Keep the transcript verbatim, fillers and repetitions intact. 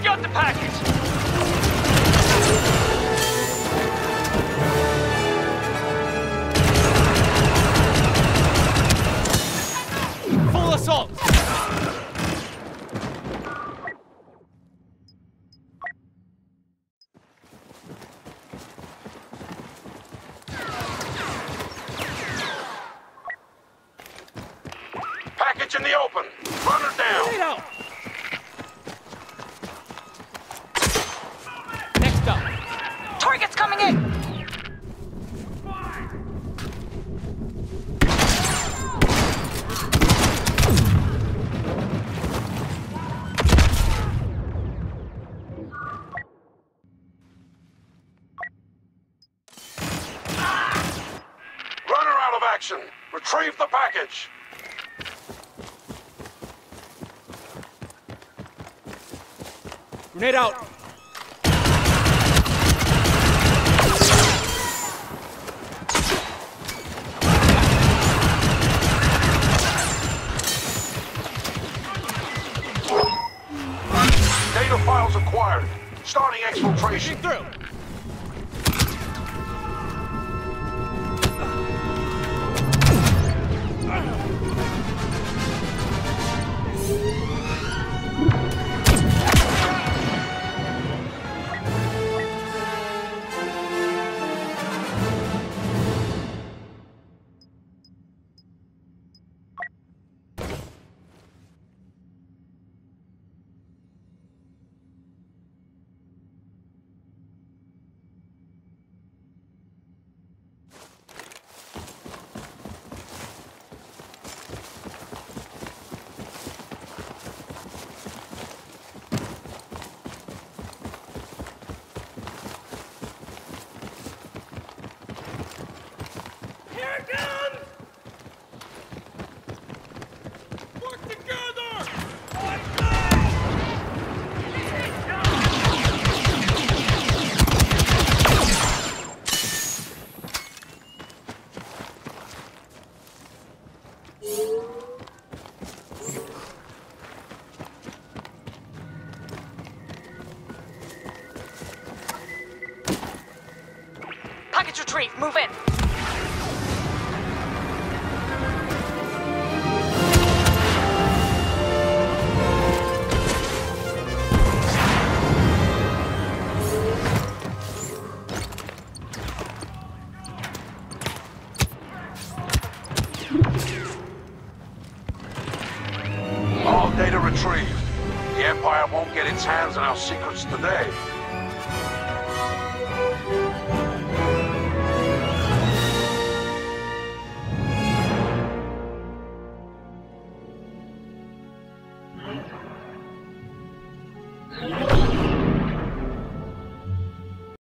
got the package! Full assault! Package in the open. Run her down. Get out! Next up. Target's coming in! Run her out of action. Retrieve the package. Grenade out! Data files acquired. Starting exfiltration. Through! Package retrieved. Move in. All data retrieved. The Empire won't get its hands on our secrets today.